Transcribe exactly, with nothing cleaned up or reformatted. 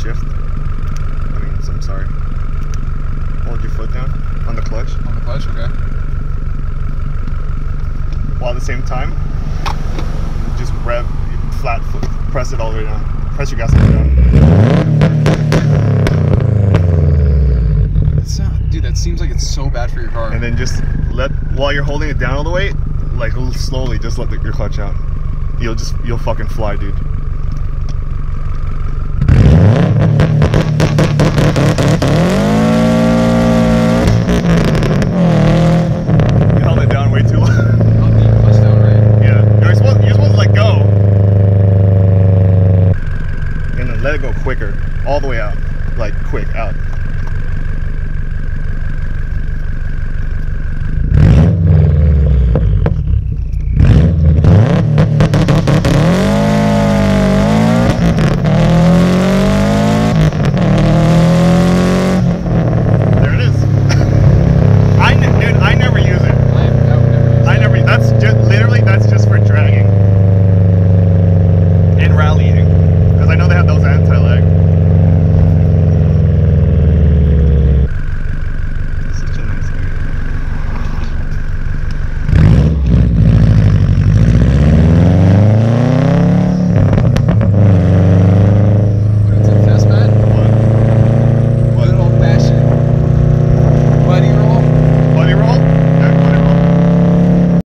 shift. I mean, I'm sorry. Hold your foot down on the clutch. On the clutch, okay. While at the same time, just rev, flat foot, press it all the way down. Press your gas all the way down. It's not, dude, that seems like it's so bad for your car. And then just let, while you're holding it down all the way, like slowly, just let the, your clutch out. You'll just, you'll fucking fly, dude. You held it down way too long. Held the clutch down, right? Yeah. You're supposed, you're supposed to let go. And then let it go quicker. All the way out. Like, quick, out.